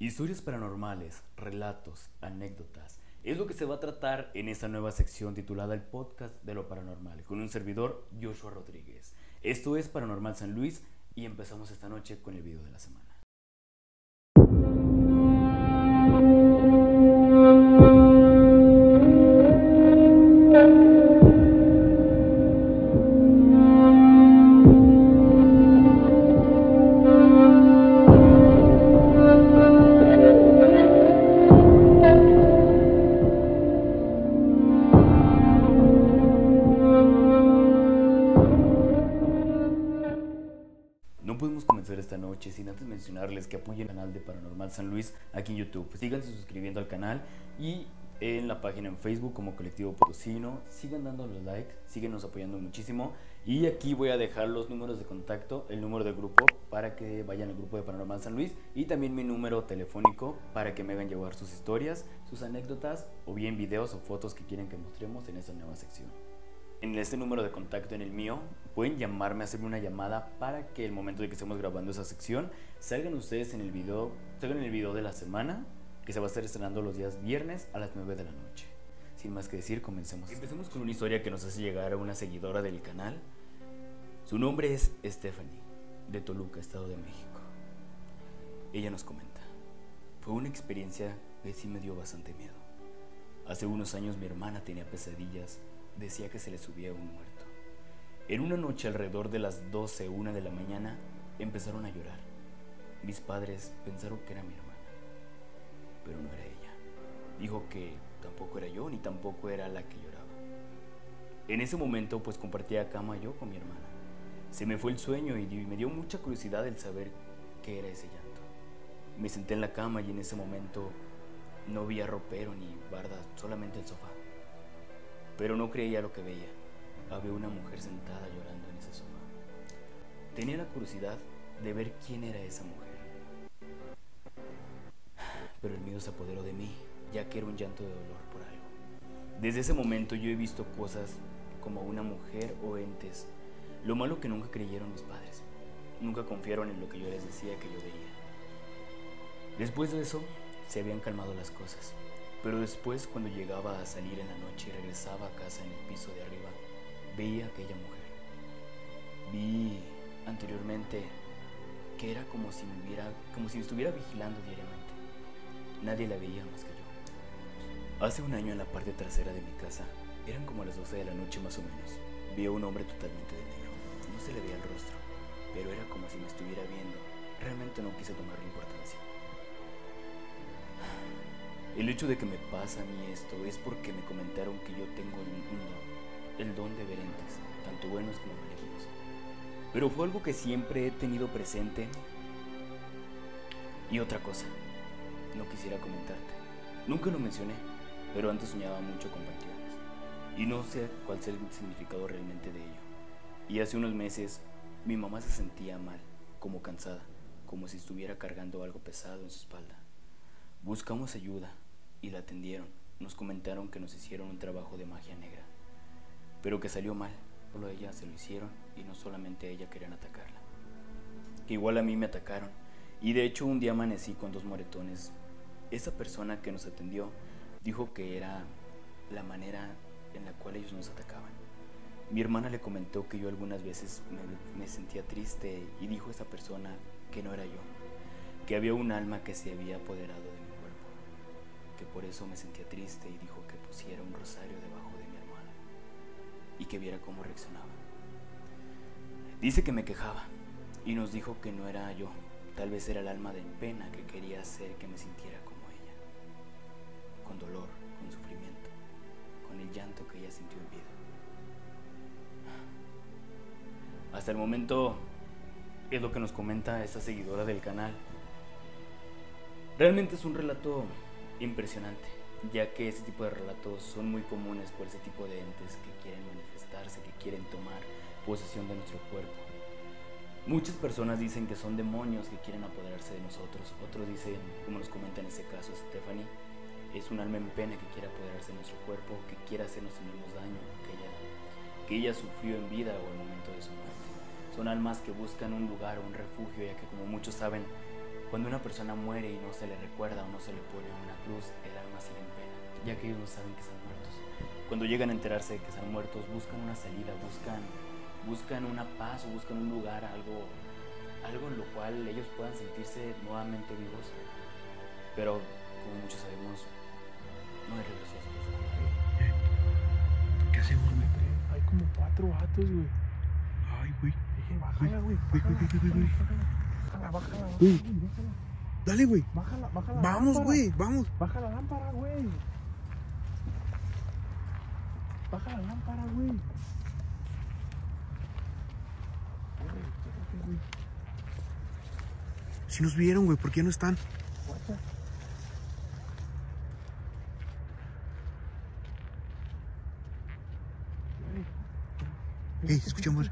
Historias paranormales, relatos, anécdotas. Es lo que se va a tratar en esta nueva sección titulada El Podcast de lo Paranormal, con un servidor, Joshua Rodríguez. Esto es Paranormal San Luis y empezamos esta noche con el video de la semana. No podemos comenzar esta noche sin antes mencionarles que apoyen el canal de Paranormal San Luis aquí en YouTube. Síganse suscribiendo al canal y en la página en Facebook como Colectivo Potosino. Sigan dándonos like, síguenos apoyando muchísimo. Y aquí voy a dejar los números de contacto, el número del grupo para que vayan al grupo de Paranormal San Luis y también mi número telefónico para que me hagan llevar sus historias, sus anécdotas o bien videos o fotos que quieren que mostremos en esta nueva sección. En este número de contacto, en el mío, pueden llamarme, hacerme una llamada para que el momento de que estemos grabando esa sección salgan ustedes en el video, de la semana que se va a estar estrenando los días viernes a las 9 de la noche. Sin más que decir, comencemos. Empecemos con una historia que nos hace llegar a una seguidora del canal. Su nombre es Stephanie, de Toluca, Estado de México. Ella nos comenta: fue una experiencia que sí me dio bastante miedo. Hace unos años mi hermana tenía pesadillas. Decía que se le subía un muerto. En una noche alrededor de las 12, 1 de la mañana empezaron a llorar. Mis padres pensaron que era mi hermana, pero no era ella. Dijo que tampoco era yo ni tampoco era la que lloraba. En ese momento pues compartía cama yo con mi hermana. Se me fue el sueño y me dio mucha curiosidad el saber qué era ese llanto. Me senté en la cama y en ese momento no vi ropero ni barda, solamente el sofá. Pero no creía lo que veía. Había una mujer sentada llorando en ese sofá. Tenía la curiosidad de ver quién era esa mujer. Pero el miedo se apoderó de mí, ya que era un llanto de dolor por algo. Desde ese momento yo he visto cosas como una mujer o entes. Lo malo que nunca creyeron mis padres. Nunca confiaron en lo que yo les decía que yo veía. Después de eso, se habían calmado las cosas. Pero después, cuando llegaba a salir en la noche y regresaba a casa en el piso de arriba, veía a aquella mujer. Vi anteriormente que era como si me estuviera vigilando diariamente. Nadie la veía más que yo. Hace un año, en la parte trasera de mi casa, eran como las 12 de la noche más o menos, vi a un hombre totalmente de negro. No se le veía el rostro, pero era como si me estuviera viendo. Realmente no quise tomarle importancia. El hecho de que me pasa a mí esto es porque me comentaron que yo tengo el don de ver entes, tanto buenos como malignos. Pero fue algo que siempre he tenido presente. Y otra cosa, no quisiera comentarte. Nunca lo mencioné, pero antes soñaba mucho con panteones. Y no sé cuál es el significado realmente de ello. Y hace unos meses mi mamá se sentía mal, como cansada, como si estuviera cargando algo pesado en su espalda. Buscamos ayuda y la atendieron. Nos comentaron que nos hicieron un trabajo de magia negra, pero que salió mal. Solo a ella se lo hicieron y no solamente a ella querían atacarla. Que igual a mí me atacaron y de hecho un día amanecí con 2 moretones. Esa persona que nos atendió dijo que era la manera en la cual ellos nos atacaban. Mi hermana le comentó que yo algunas veces me sentía triste y dijo esa persona que no era yo, que había un alma que se había apoderado de mi cuerpo, que por eso me sentía triste y dijo que pusiera un rosario debajo de mi hermana y que viera cómo reaccionaba. Dice que me quejaba y nos dijo que no era yo, tal vez era el alma de pena que quería hacer que me sintiera como ella, con dolor, con sufrimiento, con el llanto que ella sintió en vida. Hasta el momento es lo que nos comenta esta seguidora del canal. Realmente es un relato impresionante, ya que ese tipo de relatos son muy comunes por ese tipo de entes que quieren manifestarse, que quieren tomar posesión de nuestro cuerpo. Muchas personas dicen que son demonios que quieren apoderarse de nosotros. Otros dicen, como nos comenta en este caso Stephanie, es un alma en pena que quiere apoderarse de nuestro cuerpo, que quiere hacernos el mismo daño que ella sufrió en vida o al momento de su muerte. Son almas que buscan un lugar o un refugio, ya que como muchos saben, Cuando una persona muere y no se le recuerda o no se le pone una cruz, el alma sigue en pena, ya que ellos no saben que están muertos. Cuando llegan a enterarse de que están muertos, buscan una salida, buscan una paz o buscan un lugar, algo en lo cual ellos puedan sentirse nuevamente vivos. Pero, como muchos sabemos, no hay regreso después. ¿Qué hacemos, güey? Hay como 4 vatos, güey. Ay, güey. Dije, bájala, güey. Bájala. Güey. Dale, güey. Bájala. Vamos, lámpara. güey, vamos. Baja la lámpara, güey. Baja la lámpara, güey. Si nos vieron, güey, ¿por qué no están? Guacha. Ey, escuchamos.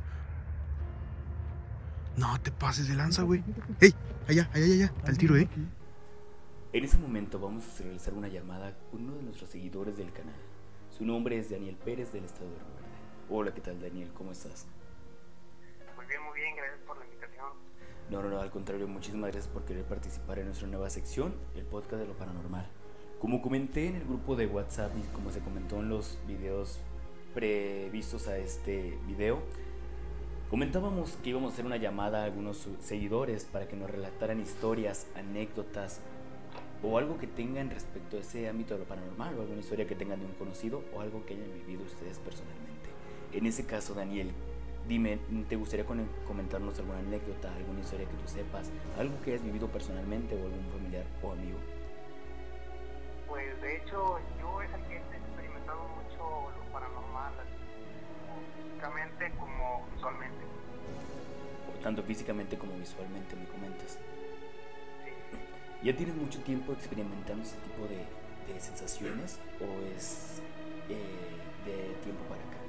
No te pases de lanza, güey. Ey, allá, al tiro, En ese momento vamos a realizar una llamada con uno de nuestros seguidores del canal. Su nombre es Daniel Pérez, del estado de Río Verde. Hola, ¿qué tal, Daniel? ¿Cómo estás? Muy bien, gracias por la invitación. No, al contrario, muchísimas gracias por querer participar en nuestra nueva sección, el podcast de lo paranormal. Como comenté en el grupo de WhatsApp y como se comentó en los videos previstos a este video, comentábamos que íbamos a hacer una llamada a algunos seguidores para que nos relataran historias, anécdotas o algo que tengan respecto a ese ámbito de lo paranormal, o alguna historia que tengan de un conocido o algo que hayan vivido ustedes personalmente. En ese caso, Daniel, dime, ¿te gustaría comentarnos alguna anécdota, alguna historia que tú sepas, algo que hayas vivido personalmente o algún familiar o amigo? Pues de hecho, yo es el que he experimentado mucho lo paranormal, físicamente como visualmente. Tanto físicamente como visualmente, me comentas. Sí. ¿Ya tienes mucho tiempo experimentando ese tipo de sensaciones o es de tiempo para acá?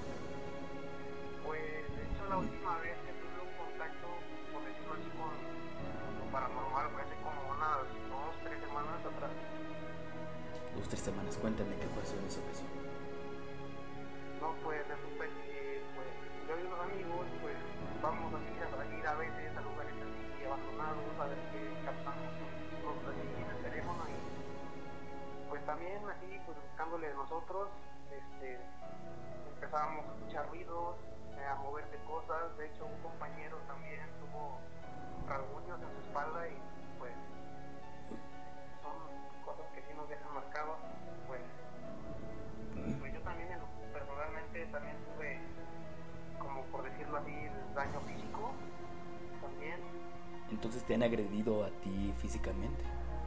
Pues de hecho la última vez que tuve un contacto, por decirlo así, con lo paranormal fue hace como unas 2-3 semanas atrás. 2-3 semanas, cuéntame qué pasó en esa ocasión. No, pues resulta que pues, yo y unos amigos pues vamos así a salir a veces a lugares así abandonados a ver qué captamos cosas así en el teléfono y pues también así pues buscándole nosotros empezábamos a escuchar ruidos, a moverse cosas. De hecho un compañero también tuvo rasguños en su espalda y pues son cosas que sí nos dejan marcados. Pues yo también personalmente también tuve, como por decirlo así, el daño físico también. Entonces te han agredido a ti físicamente.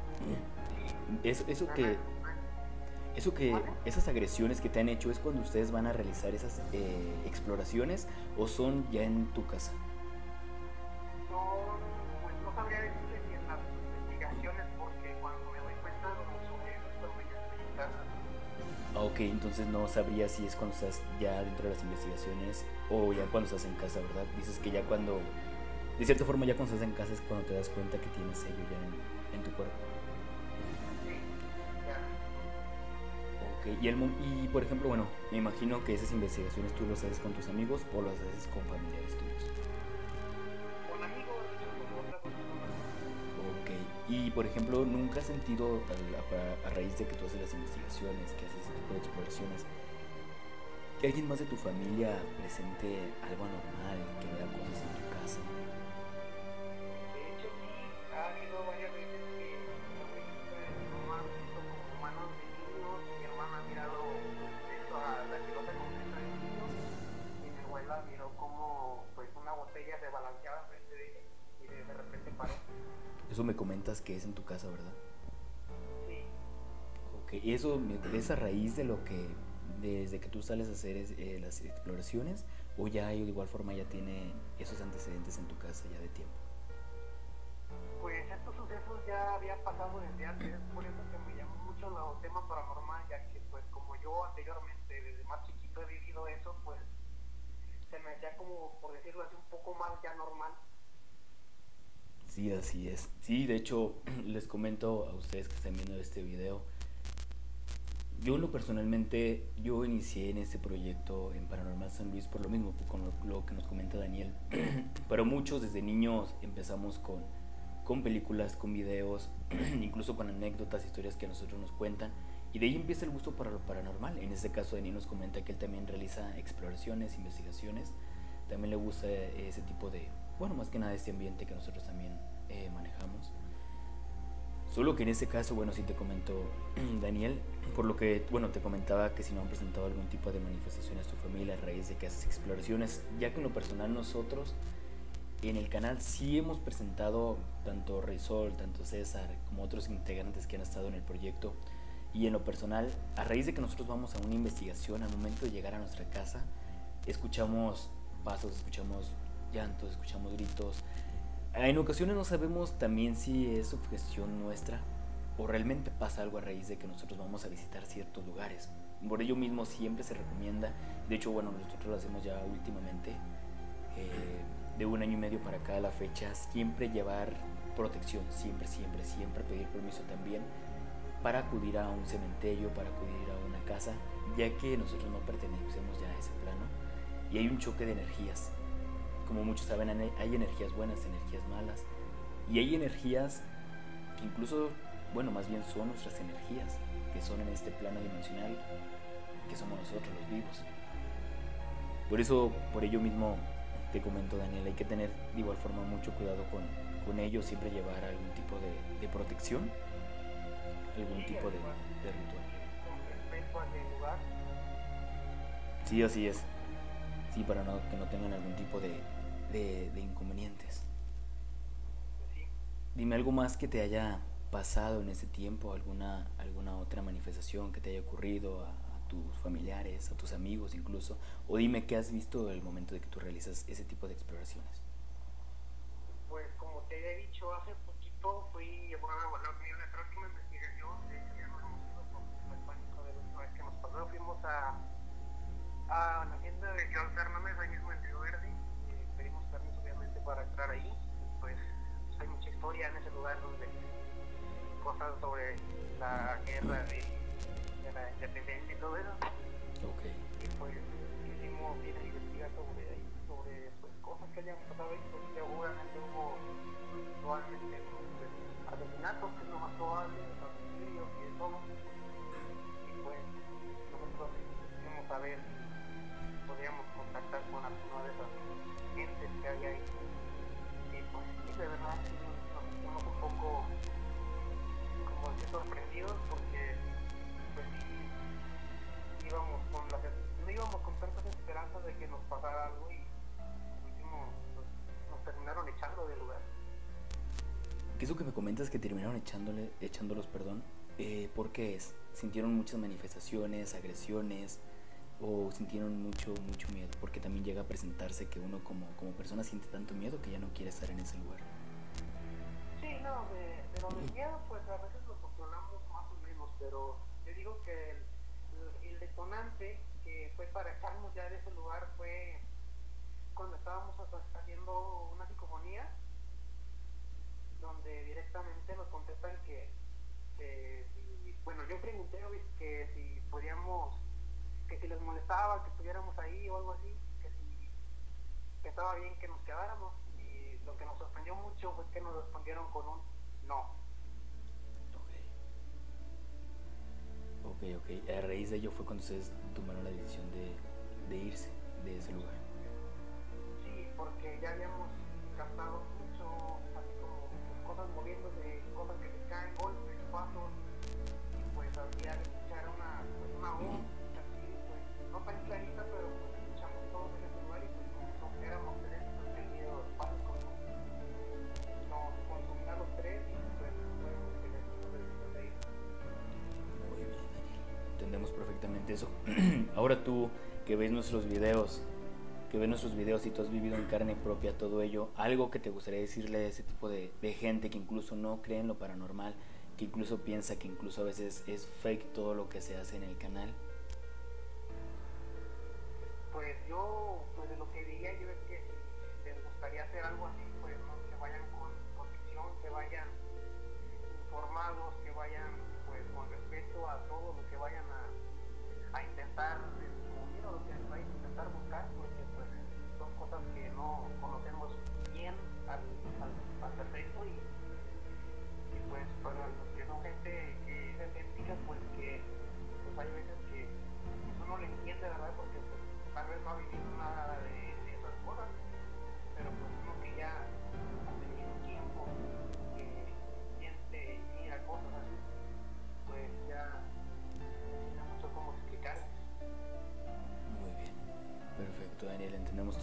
Esas agresiones que te han hecho es cuando ustedes van a realizar esas exploraciones o son ya en tu casa. Pues no sabría decirle si en las investigaciones, porque cuando me doy cuenta sobre eso es cuando ya estoy en casa. Ok, entonces no sabría si es cuando estás ya dentro de las investigaciones o ya cuando estás en casa, ¿verdad? Dices que ya cuando, de cierta forma ya cuando estás en casa es cuando te das cuenta que tienes ello ya en tu cuerpo. Sí, ya. Ok, y por ejemplo, bueno, me imagino que esas investigaciones tú las haces con tus amigos o las haces con familiares tuyos. Con amigos, con otras personas. Ok, y por ejemplo, ¿nunca has sentido a raíz de que tú haces las investigaciones, que haces ese tipo de exploraciones, que alguien más de tu familia presente algo anormal, que vea cosas en tu casa? De hecho, sí, ha habido varias veces que mi mamá ha visto como manos de niños, mi hermana ha mirado esto a la pelota completa de niños, y mi abuela miró como pues una botella se balanceaba frente de ella y de repente paró. Eso me comentas que es en tu casa, ¿verdad? Sí. Ok, y eso es a raíz de lo que, desde que tú sales a hacer las exploraciones, o ya de igual forma ya tiene esos antecedentes en tu casa ya de tiempo. Pues estos sucesos ya habían pasado desde antes, por eso que me llamó mucho el tema paranormal, ya que pues como yo anteriormente desde más chiquito he vivido eso, pues se me hacía como, por decirlo así, un poco más ya normal. Sí, así es. Sí, de hecho, les comento a ustedes que están viendo este video. Yo personalmente, yo inicié en este proyecto en Paranormal San Luis por lo mismo, con lo que nos comenta Daniel. Pero muchos desde niños empezamos con con películas, con videos, incluso con anécdotas, historias que a nosotros nos cuentan. Y de ahí empieza el gusto para lo paranormal. En este caso, Daniel nos comenta que él también realiza exploraciones, investigaciones. También le gusta ese tipo de, bueno, más que nada este ambiente que nosotros también manejamos. Solo que en este caso, bueno, sí te comento, Daniel, por lo que, bueno, te comentaba que si no han presentado algún tipo de manifestaciones a tu familia a raíz de que haces exploraciones, ya que en lo personal nosotros en el canal sí hemos presentado tanto Reysol, tanto César, como otros integrantes que han estado en el proyecto. Y en lo personal, a raíz de que nosotros vamos a una investigación, al momento de llegar a nuestra casa, escuchamos pasos, escuchamos llantos, escuchamos gritos. En ocasiones no sabemos también si es sugestión nuestra o realmente pasa algo a raíz de que nosotros vamos a visitar ciertos lugares. Por ello mismo siempre se recomienda, de hecho, bueno, nosotros lo hacemos ya últimamente, de 1 año y medio para acá a la fecha, siempre llevar protección, siempre pedir permiso también para acudir a un cementerio, para acudir a una casa, ya que nosotros no pertenecemos ya a ese plano y hay un choque de energías. Como muchos saben, hay energías buenas, energías malas, y hay energías que incluso, bueno, más bien son nuestras energías, que son en este plano dimensional, que somos nosotros los vivos. Por ello mismo te comento, Daniel, hay que tener de igual forma mucho cuidado con ello, siempre llevar algún tipo de protección, algún tipo de ritual. Con respecto al lugar, Sí, así es. Sí, para que no tengan algún tipo de inconvenientes. sí. Dime algo más que te haya pasado en ese tiempo, alguna otra manifestación que te haya ocurrido a tus familiares, a tus amigos incluso, o dime qué has visto el momento de que tú realizas ese tipo de exploraciones. Pues como te he dicho, hace poquito fui, bueno, la última investigación, de hecho ya no hemos ido por el pánico de la última vez que nos pasó, fuimos a la tienda de Joan Fernández, ahí mismo en Río Verde, pedimos permiso obviamente para entrar ahí, pues hay mucha historia en ese lugar donde cosas sobre la guerra de la independencia y todo eso, Ok. y pues quisimos ir a investigar sobre pues, cosas que hayan pasado ahí, pues seguramente hubo probablemente pues, asesinatos, que es lo más probable, homicidios y de todo, y pues nosotros quisimos saber si podíamos contactar con alguna de esas gentes que había ahí, y pues sí, de verdad sí, nos sentimos un poco como que sorprendidos porque pues sí no íbamos con tantas esperanzas de que nos pasara algo y último pues, nos terminaron echando del lugar. ¿Qué es lo que me comentas que terminaron echándolos, perdón? ¿Por qué es? ¿Sintieron muchas manifestaciones, agresiones o sintieron mucho miedo? Porque también llega a presentarse que uno como persona siente tanto miedo que ya no quiere estar en ese lugar. Sí, no, de lo del miedo pues a veces lo controlamos más o menos, pero te digo que el detonante que fue para echarnos ya de ese lugar fue cuando estábamos haciendo una psicofonía donde directamente nos contestan que si, bueno, yo pregunté que si podíamos, que si les molestaba que estuviéramos ahí o algo así, que estaba bien que nos quedáramos, y lo que nos sorprendió mucho fue que nos respondieron con un no. Ok. A raíz de ello fue cuando ustedes tomaron la decisión de irse de ese lugar. Sí, porque ya habíamos gastado mucho, así como cosas moviéndose, cosas que se caen, golpes, pasos, y pues había que escuchar una voz así, pues no tan clarita, pero pues escuchamos todos en ese lugar y pues nos éramos tres, pues el miedo del pánico nos consumía a los tres y pues fuimos que les dimos la decisión de ir. Muy bien, Daniel. Entendemos perfectamente eso. Ahora tú que ves nuestros videos y tú has vivido en carne propia todo ello, algo que te gustaría decirle a ese tipo de gente que incluso no cree en lo paranormal, que incluso piensa que incluso a veces es fake todo lo que se hace en el canal. Pues yo, pues de lo que diría yo es que si les gustaría hacer algo así, pues no, que vayan con protección, que vayan informados, que vayan pues con respeto a todo lo que vayan a intentar descubrir o lo que vayan a intentar buscar, porque pues son cosas que no conocemos bien al perfecto y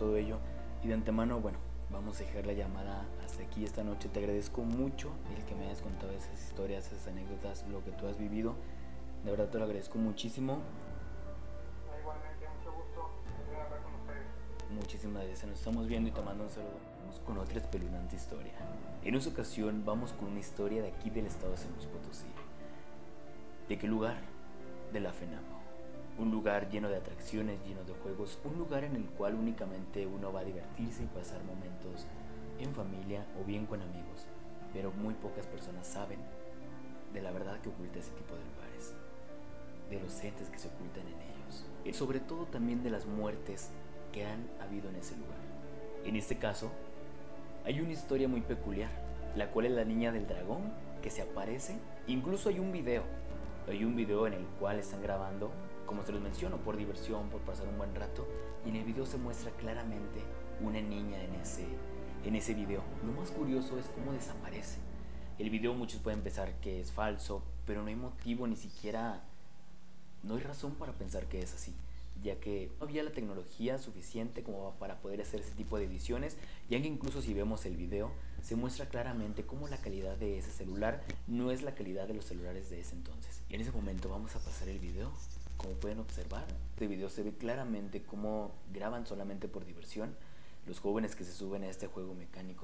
todo ello. Y de antemano, bueno, vamos a dejar la llamada hasta aquí esta noche. Te agradezco mucho el que me hayas contado esas historias, esas anécdotas, lo que tú has vivido. De verdad te lo agradezco muchísimo. Igualmente, mucho gusto volver a hablar con ustedes. Muchísimas gracias, nos estamos viendo y te mando un saludo. Vamos con otra espeluznante historia. En esta ocasión vamos con una historia de aquí del estado de San Luis Potosí. ¿De qué lugar? De la FENAPO. Un lugar lleno de atracciones, lleno de juegos, un lugar en el cual únicamente uno va a divertirse y pasar momentos en familia o bien con amigos, pero muy pocas personas saben de la verdad que oculta ese tipo de lugares, de los entes que se ocultan en ellos, y sobre todo también de las muertes que han habido en ese lugar. En este caso, hay una historia muy peculiar, la cual es la niña del dragón que se aparece. Incluso hay un video en el cual están grabando, como se los menciono, por diversión, por pasar un buen rato, y en el video se muestra claramente una niña en ese video. Lo más curioso es cómo desaparece. El video muchos pueden pensar que es falso, pero no hay motivo, ni siquiera, no hay razón para pensar que es así, ya que no había la tecnología suficiente como para poder hacer ese tipo de ediciones, ya que incluso si vemos el video se muestra claramente cómo la calidad de ese celular no es la calidad de los celulares de ese entonces. En ese momento vamos a pasar el video. Como pueden observar, este video se ve claramente cómo graban solamente por diversión los jóvenes que se suben a este juego mecánico.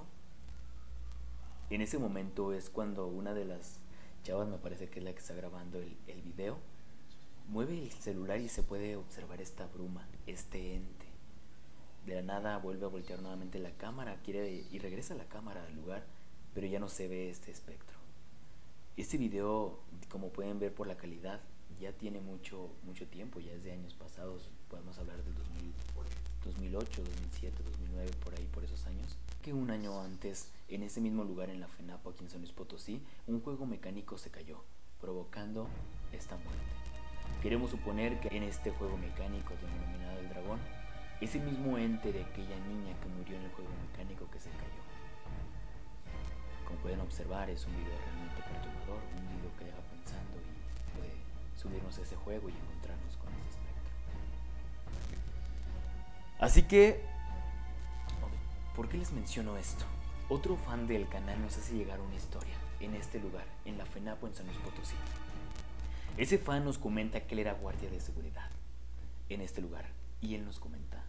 En ese momento es cuando una de las chavas, me parece que es la que está grabando el video, mueve el celular y se puede observar esta bruma, este ente. De la nada vuelve a voltear nuevamente la cámara, y regresa la cámara al lugar, pero ya no se ve este espectro. Este video, como pueden ver por la calidad, ya tiene mucho tiempo, ya es de años pasados. Podemos hablar del 2008, 2007, 2009, por ahí, por esos años. Que un año antes, en ese mismo lugar en la FENAPO, aquí en San Luis Potosí, un juego mecánico se cayó, provocando esta muerte. Queremos suponer que en este juego mecánico denominado el dragón, ese mismo ente de aquella niña que murió en el juego mecánico que se cayó. Como pueden observar, es un video realmente perturbador, un video que deja pensando y puede subirnos a ese juego y encontrarnos con ese espectro. Así que, ¿por qué les menciono esto? Otro fan del canal nos hace llegar una historia en este lugar, en la FENAPO en San Luis Potosí. Ese fan nos comenta que él era guardia de seguridad en este lugar, y él nos comenta: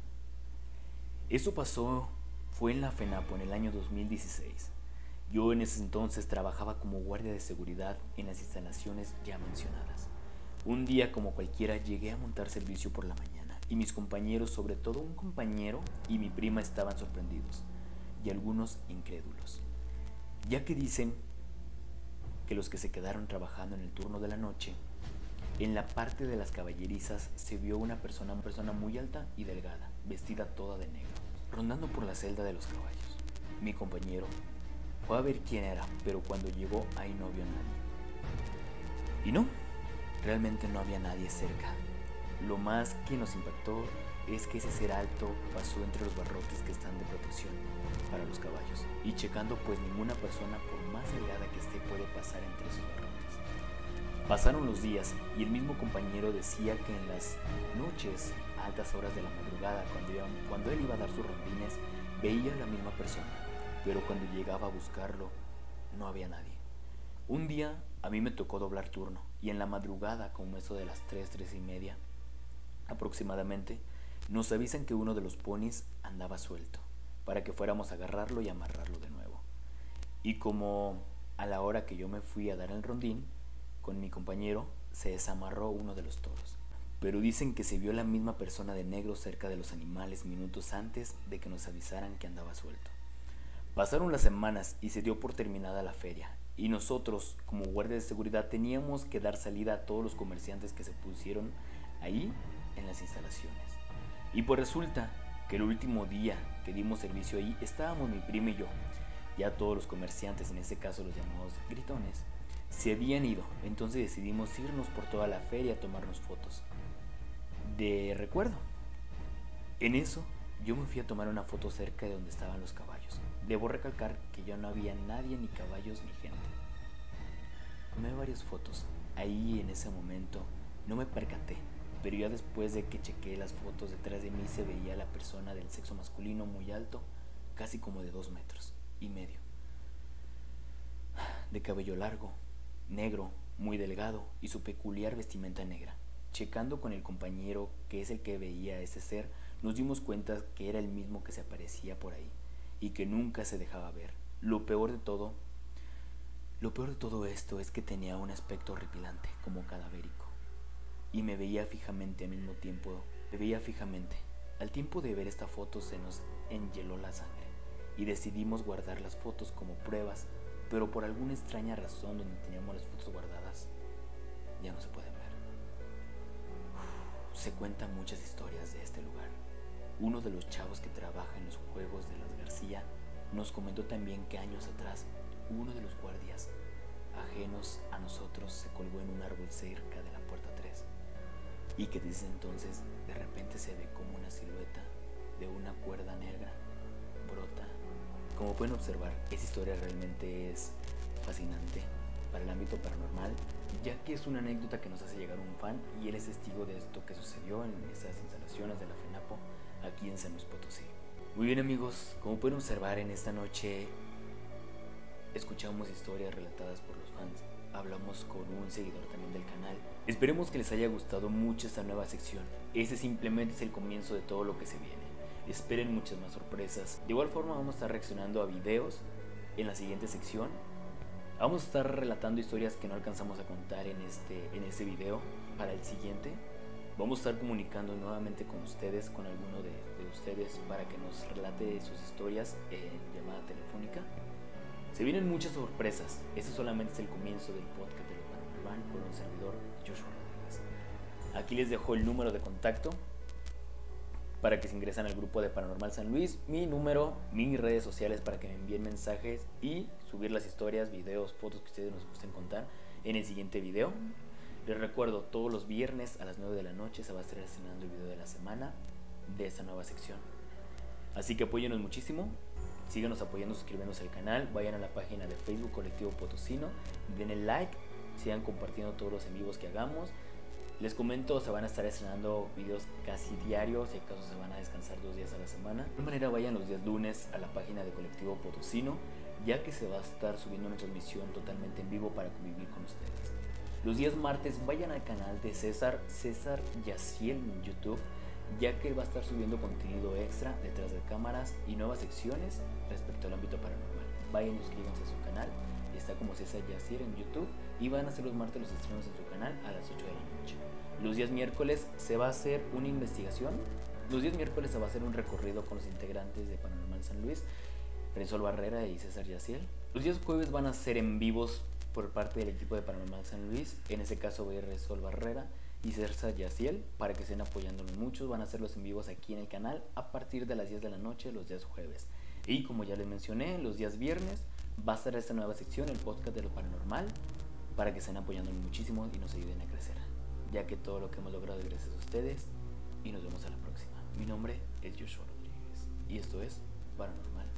eso fue en la FENAPO en el año 2016. Yo en ese entonces trabajaba como guardia de seguridad en las instalaciones ya mencionadas. Un día como cualquiera llegué a montar servicio por la mañana y mis compañeros, sobre todo un compañero y mi prima, estaban sorprendidos y algunos incrédulos, ya que dicen que los que se quedaron trabajando en el turno de la noche, en la parte de las caballerizas se vio una persona muy alta y delgada, vestida toda de negro, rondando por la celda de los caballos. Mi compañero fue a ver quién era, pero cuando llegó ahí no vio a nadie. Y no, realmente no había nadie cerca. Lo más que nos impactó es que ese ser alto pasó entre los barrotes que están de protección para los caballos, y checando, pues ninguna persona, por más delgada que esté, puede pasar entre esos barrotes. Pasaron los días y el mismo compañero decía que en las noches, a altas horas de la madrugada, cuando él iba a dar sus rondines, veía a la misma persona, pero cuando llegaba a buscarlo, no había nadie. Un día a mí me tocó doblar turno, y en la madrugada, como eso de las 3:30 aproximadamente, nos avisan que uno de los ponis andaba suelto, para que fuéramos a agarrarlo y amarrarlo de nuevo. Y como a la hora que yo me fui a dar el rondín con mi compañero, se desamarró uno de los toros. Pero dicen que se vio la misma persona de negro cerca de los animales minutos antes de que nos avisaran que andaba suelto. Pasaron las semanas y se dio por terminada la feria, y nosotros, como guardia de seguridad, teníamos que dar salida a todos los comerciantes que se pusieron ahí en las instalaciones. Y pues resulta que el último día que dimos servicio ahí, estábamos mi prima y yo. Ya todos los comerciantes, en este caso los llamados gritones, se habían ido, entonces decidimos irnos por toda la feria a tomarnos fotos de recuerdo. En eso, yo me fui a tomar una foto cerca de donde estaban los caballos. Debo recalcar que ya no había nadie, ni caballos, ni gente. Tomé varias fotos. Ahí en ese momento no me percaté pero ya después de que chequeé las fotos, detrás de mí se veía la persona del sexo masculino muy alto, casi como de 2,5 metros, de cabello largo, negro, muy delgado y su peculiar vestimenta negra. Checando con el compañero, que es el que veía a ese ser, nos dimos cuenta que era el mismo que se aparecía por ahí y que nunca se dejaba ver. Lo peor de todo esto es que tenía un aspecto horripilante, como cadavérico, y me veía fijamente al mismo tiempo. Al tiempo de ver esta foto se nos enhieló la sangre y decidimos guardar las fotos como pruebas, pero por alguna extraña razón donde teníamos las fotos guardadas ya no se pueden ver. Se cuentan muchas historias de este lugar. Uno de los chavos que trabaja en los juegos de las García nos comentó también que años atrás uno de los guardias ajenos a nosotros se colgó en un árbol cerca de la puerta 3 y que desde entonces de repente se ve como una silueta de una cuerda negra brota. Como pueden observar, esta historia realmente es fascinante para el ámbito paranormal, ya que es una anécdota que nos hace llegar un fan y él es testigo de esto que sucedió en esas instalaciones de la FENAPO aquí en San Luis Potosí. Muy bien amigos, como pueden observar, en esta noche escuchamos historias relatadas por los fans, hablamos con un seguidor también del canal. Esperemos que les haya gustado mucho esta nueva sección. Este simplemente es el comienzo de todo lo que se viene. Esperen muchas más sorpresas. De igual forma vamos a estar reaccionando a videos en la siguiente sección. Vamos a estar relatando historias que no alcanzamos a contar en este video. Para el siguiente vamos a estar comunicando nuevamente con ustedes, con alguno de ustedes, para que nos relate sus historias en llamada telefónica. Se vienen muchas sorpresas. Este solamente es el comienzo del podcast de lo paranormal por un servidor, Joshua Rodríguez. Aquí les dejo el número de contacto para que se ingresen al grupo de Paranormal San Luis, mi número, mis redes sociales para que me envíen mensajes y subir las historias, videos, fotos que ustedes nos gusten contar en el siguiente video. Les recuerdo, todos los viernes a las 9 de la noche se va a estar estrenando el video de la semana de esta nueva sección. Así que apóyenos muchísimo, síganos apoyando suscribiéndose al canal, vayan a la página de Facebook Colectivo Potosino, den el like, sigan compartiendo todos los en vivos que hagamos. Les comento, se van a estar estrenando videos casi diarios, si acaso se van a descansar 2 días a la semana. De igual manera vayan los días lunes a la página de Colectivo Potosino, ya que se va a estar subiendo una transmisión totalmente en vivo para convivir con ustedes. Los días martes vayan al canal de César Yaciel en YouTube, ya que él va a estar subiendo contenido extra detrás de cámaras y nuevas secciones respecto al ámbito paranormal. Vayan y suscríbanse a su canal, está como César Yaciel en YouTube, y van a hacer los martes los estrenos en su canal a las 8 de la noche. Los días miércoles se va a hacer una investigación. Los días miércoles se va a hacer un recorrido con los integrantes de Paranormal San Luis, Resol Barrera y César Yaciel. Los días jueves van a ser en vivos por parte del equipo de Paranormal San Luis. En este caso voy a Resol Barrera y César Yaciel para que estén apoyándonos mucho. Van a hacer los en vivos aquí en el canal a partir de las 10 de la noche los días jueves. Y como ya les mencioné, los días viernes va a estar esta nueva sección, el podcast de lo paranormal, para que estén apoyándonos muchísimo y nos ayuden a crecer, ya que todo lo que hemos logrado es gracias a ustedes. Y nos vemos a la próxima. Mi nombre es Joshua Rodríguez y esto es Paranormal